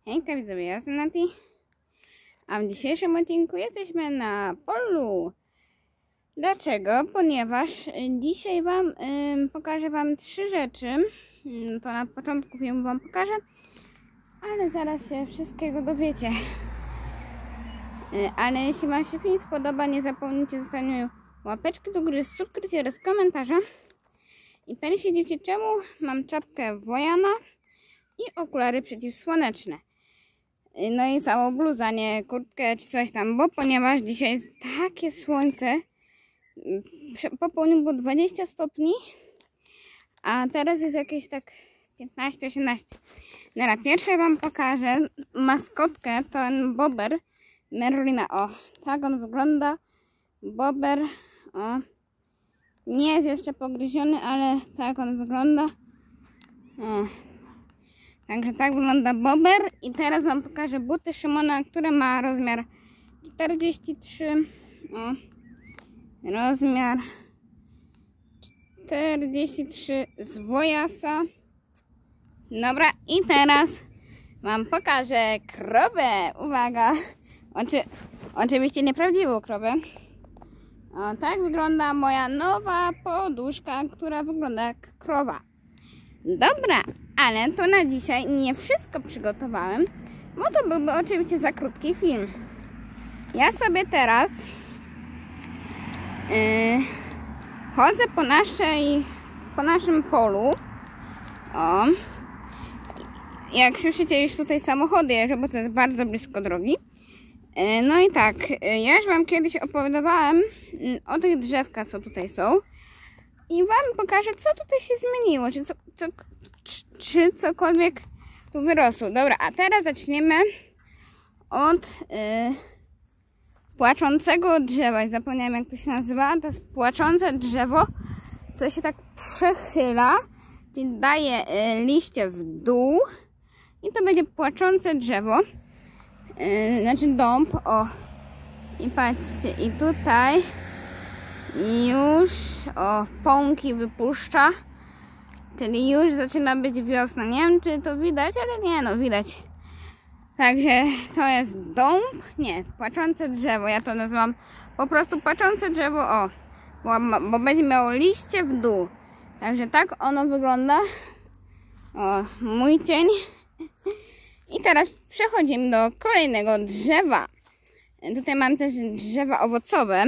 Hejka widzowie, ja jestem Nati, a w dzisiejszym odcinku jesteśmy na polu. Dlaczego? Ponieważ dzisiaj pokażę wam 3 rzeczy. To na początku filmu wam pokażę, ale zaraz się wszystkiego dowiecie. Ale jeśli wam się film spodoba, nie zapomnijcie zostawić łapeczki do góry, subskrypcji oraz komentarza. I pewnie się dziwicie, czemu mam czapkę wojana i okulary przeciwsłoneczne. No i całą bluzę, nie kurtkę czy coś tam, bo ponieważ dzisiaj jest takie słońce, po południu było 20 stopni, a teraz jest jakieś tak 15-18. Dobra, pierwsze wam pokażę maskotkę, ten bober Merlina. O, tak on wygląda. Bober, o, nie jest jeszcze pogryziony, ale tak on wygląda. O. Także tak wygląda bober. I teraz wam pokażę buty Szymona, które ma rozmiar 43. O, rozmiar 43 z wojasa. Dobra, i teraz wam pokażę krowę. Uwaga! Oczywiście nieprawdziwą krowę. O, tak wygląda moja nowa poduszka, która wygląda jak krowa. Dobra, ale to na dzisiaj nie wszystko przygotowałem, bo to byłby oczywiście za krótki film. Ja sobie teraz chodzę po naszym polu. O, jak słyszycie, już tutaj samochody jeżdżą, bo to jest bardzo blisko drogi. No i tak, ja już wam kiedyś opowiadałam o tych drzewkach, co tutaj są. I wam pokażę, co tutaj się zmieniło, czy cokolwiek tu wyrosło. Dobra, a teraz zaczniemy od płaczącego drzewa. Zapomniałem, jak to się nazywa. To jest płaczące drzewo, co się tak przechyla, czyli daje liście w dół i to będzie płaczące drzewo. Znaczy dąb, o. I patrzcie, i tutaj już pąki wypuszcza, czyli już zaczyna być wiosna. Nie wiem, czy to widać, ale nie, no widać. Także to jest dąb, nie, płaczące drzewo, ja to nazywam po prostu płaczące drzewo, o, bo będzie miało liście w dół. Także tak ono wygląda. O, mój cień. I teraz przechodzimy do kolejnego drzewa. Tutaj mam też drzewa owocowe.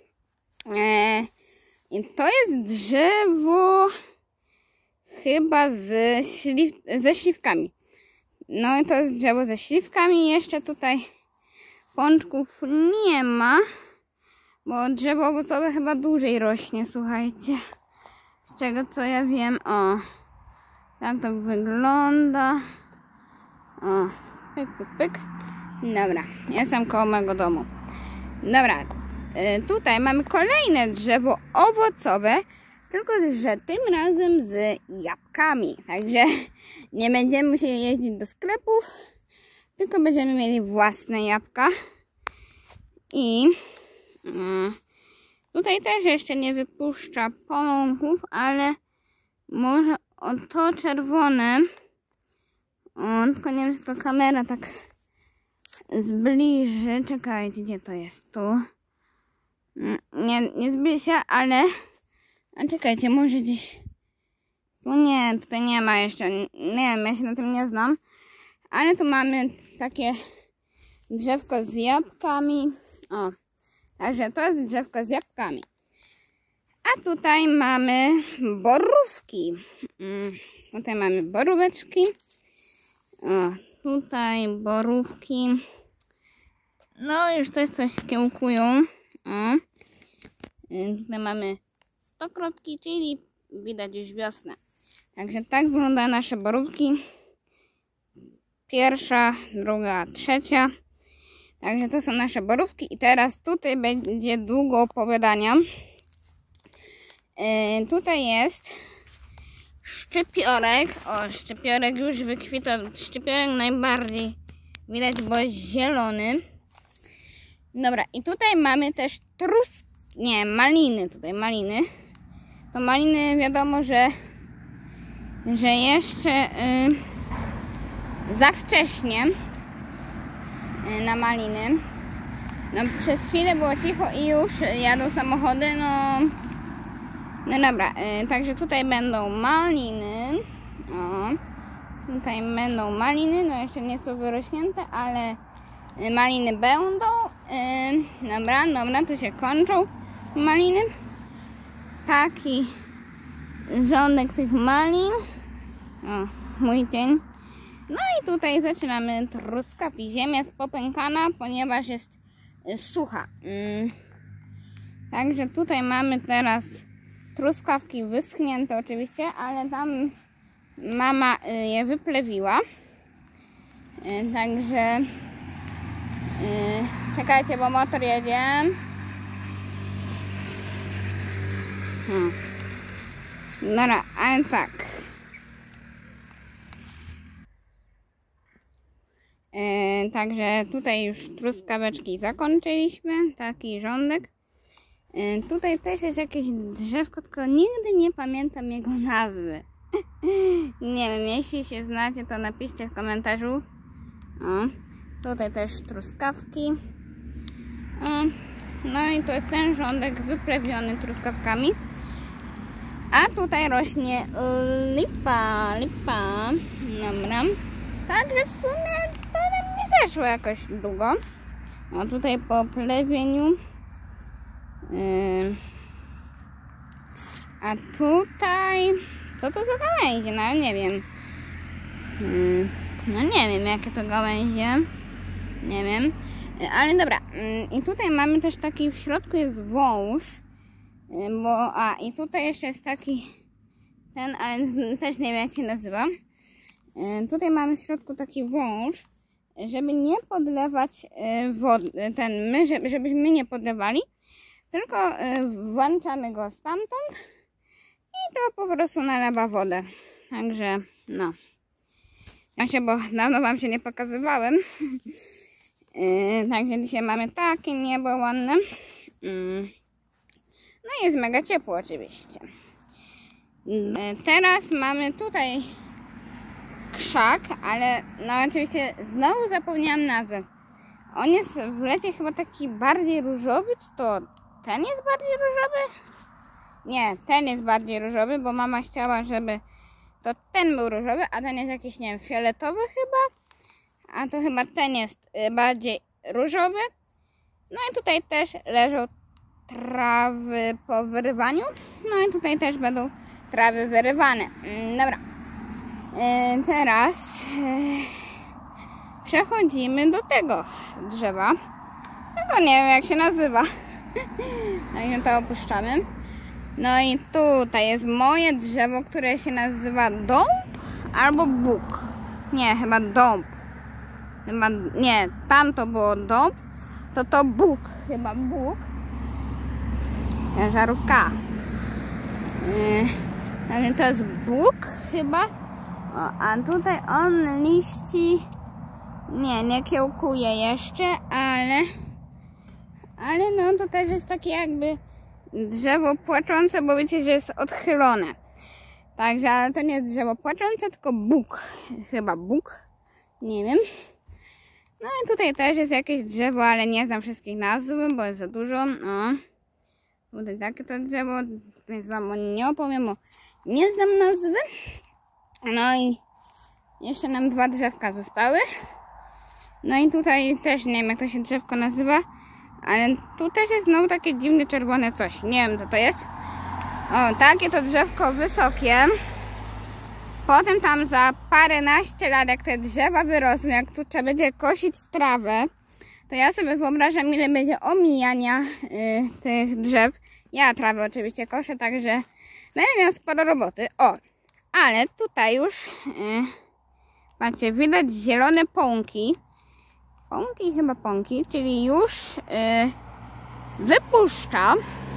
I to jest drzewo chyba ze śliwkami. No i to jest drzewo ze śliwkami. Jeszcze tutaj pączków nie ma, bo drzewo owocowe chyba dłużej rośnie, słuchajcie. Z czego co ja wiem. O, tak to wygląda. O, pyk, pyk, pyk. Dobra, jestem koło mojego domu. Dobra, tutaj mamy kolejne drzewo owocowe, tylko że tym razem z jabłkami. Także nie będziemy musieli jeździć do sklepów, tylko będziemy mieli własne jabłka. I tutaj też jeszcze nie wypuszcza pąków, ale może o to czerwone. O, tylko nie wiem, czy to kamera tak zbliży. Czekajcie, gdzie to jest? Tu. Nie zbliży się, ale... A czekajcie, może gdzieś... Tu nie, tutaj nie ma jeszcze. Nie wiem, ja się na tym nie znam. Ale tu mamy takie drzewko z jabłkami. O, także to jest drzewko z jabłkami. A tutaj mamy borówki. Tutaj mamy boróweczki. O, tutaj borówki. No już też coś kiełkują. O. Tutaj mamy stokrotki, czyli widać już wiosnę. Także tak wyglądają nasze borówki. Pierwsza, druga, trzecia. Także to są nasze borówki. I teraz tutaj będzie długo opowiadania. Tutaj jest szczypiorek. O, szczypiorek już wykwitał. Szczypiorek najbardziej widać, bo jest zielony. Dobra, i tutaj mamy też maliny. Tutaj maliny. To maliny wiadomo, że jeszcze za wcześnie. na maliny. No przez chwilę było cicho i już jadą samochody, no dobra, także tutaj będą maliny. O, tutaj będą maliny, no jeszcze nie są wyrośnięte, ale maliny będą. Dobra, tu się kończą maliny. Taki rządek tych malin. O, mój cień. No i tutaj zaczynamy truskawki. Ziemia jest popękana, ponieważ jest sucha. Także tutaj mamy teraz truskawki wyschnięte oczywiście, ale tam mama je wyplewiła. Także czekajcie, bo motor jedzie. Dobra, ale tak. Także tutaj już truskaweczki zakończyliśmy. Taki rządek. Tutaj też jest jakieś drzewko, tylko nigdy nie pamiętam jego nazwy. Nie wiem, jeśli się znacie, to napiszcie w komentarzu. O, tutaj też truskawki. No i to jest ten rządek wyprawiony truskawkami. A tutaj rośnie lipa. Dobra. Także w sumie to nam nie zeszło jakoś długo. O, tutaj po plewieniu. A tutaj... Co to za gałęzie? No nie wiem. No nie wiem, jakie to gałęzie. Nie wiem. Ale dobra. I tutaj mamy też taki, w środku jest wąż. I tutaj jeszcze jest taki ten, ale też nie wiem, jak się nazywa. Tutaj mamy w środku taki wąż, żeby nie podlewać wody, żebyśmy nie podlewali, tylko włączamy go stamtąd i to po prostu nalewa wodę. Także no. Bo dawno wam się nie pokazywałem. Także dzisiaj mamy takie niebo ładne. No i jest mega ciepło oczywiście. Teraz mamy tutaj krzak, ale no oczywiście znowu zapomniałam nazwę. On jest w lecie chyba taki bardziej różowy, czy to ten jest bardziej różowy? Nie, ten jest bardziej różowy, bo mama chciała, żeby to ten był różowy, a ten jest jakiś, nie wiem, fioletowy chyba. A to chyba ten jest bardziej różowy. No i tutaj też leżą trawy po wyrywaniu. No i tutaj też będą trawy wyrywane. Dobra. Teraz przechodzimy do tego drzewa. Tylko nie wiem, jak się nazywa. Także to opuszczamy. No i tutaj jest moje drzewo, które się nazywa dąb albo bóg. Nie, chyba dąb. Chyba, nie, tam to było dąb. To bóg. Chyba bóg. Ciężarówka. Także to jest bóg chyba. O, a tutaj on liści nie kiełkuje jeszcze, ale no to też jest takie jakby drzewo płaczące, bo wiecie, że jest odchylone. Także, ale to nie jest drzewo płaczące, tylko bóg. Chyba bóg. Nie wiem. No i tutaj też jest jakieś drzewo, ale nie znam wszystkich nazw, bo jest za dużo. O, tutaj takie to drzewo, więc wam o nim nie opowiem, bo nie znam nazwy. No i jeszcze nam 2 drzewka zostały. No i tutaj też nie wiem, jak to się drzewko nazywa, ale tu też jest znowu takie dziwne czerwone coś. Nie wiem, co to jest. O, takie to drzewko wysokie. Potem tam za paręnaście lat, jak te drzewa wyrosną, jak tu trzeba będzie kosić trawę, to ja sobie wyobrażam, ile będzie omijania tych drzew. Ja trawę oczywiście koszę, także będę miał sporo roboty. O, ale tutaj już macie, widać zielone pąki. Pąki, czyli już wypuszcza.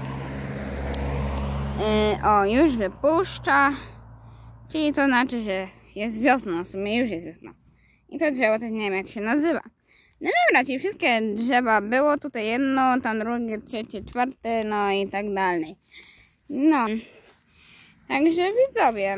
Już wypuszcza. Czyli to znaczy, że jest wiosna, w sumie już jest wiosna. I to drzewo też nie wiem, jak się nazywa. No dobra, czyli wszystkie drzewa było. Tutaj jedno, tam drugie, trzecie, czwarte, no i tak dalej. No. Także widzowie,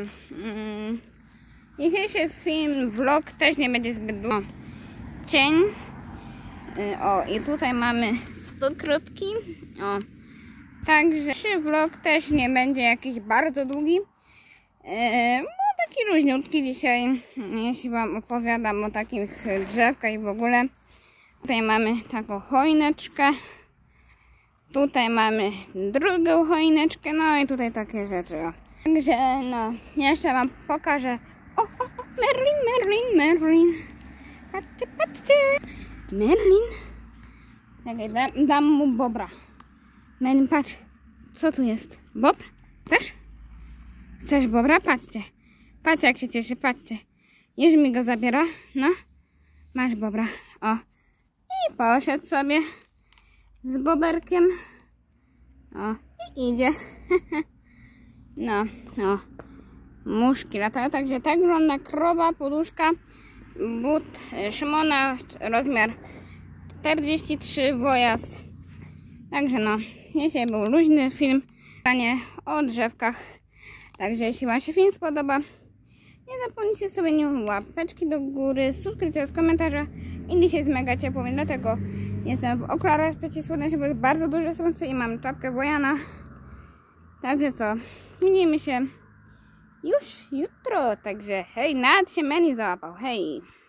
dzisiejszy film, vlog też nie będzie zbyt długo. Cień. O, i tutaj mamy 100 krótki. O, także vlog też nie będzie jakiś bardzo długi. Bo taki luźniutki dzisiaj, jeśli wam opowiadam o takich drzewkach i w ogóle. Tutaj mamy taką choineczkę. Tutaj mamy drugą choineczkę. No i tutaj takie rzeczy. O. Także no, jeszcze wam pokażę. O, Merlin. Patrzcie. Merlin. Czekaj, dam mu bobra. Merlin, patrz. Co tu jest? Bobr? Chcesz? Chcesz bobra? Patrzcie. Patrzcie, jak się cieszy, patrzcie. Już mi go zabiera. No. Masz bobra. O. I poszedł sobie z boberkiem. O. I idzie. No. Muszki latają. Także tak wygląda krowa, poduszka, but Szymona, rozmiar 43, wojas. Także no, dzisiaj był luźny film o drzewkach. Także jeśli wam się film spodoba, nie zapomnijcie sobie łapeczki do góry, subskrypcja z komentarza. I dzisiaj jest mega ciepło, więc dlatego jestem w okularach przeciwsłonecznych, bo jest bardzo duże słońce i mam czapkę wojana. Także co, widzimy się już jutro. Także hej, nawet się Meni załapał, hej.